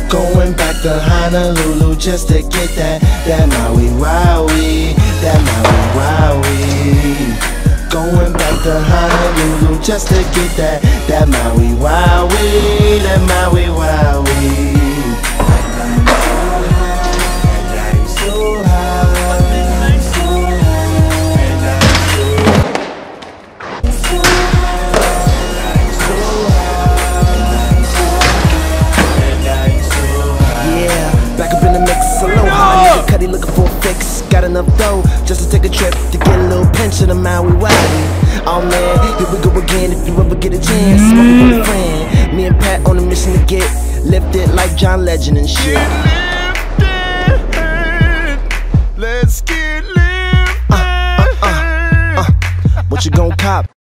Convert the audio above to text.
Going back to Honolulu just to get that Maui Wowie, that Maui Wowie. Going back to Honolulu just to get that Maui Wowie, that Maui Wowie. Cuddy looking for a fix, got enough dough just to take a trip to get a little pinch of the Maui Wowie. Oh man, here we go again. If you ever get a chance, smoking with a friend. Me and Pat on a mission to get lifted like John Legend and shit. Let's get lifted. What you gon' cop?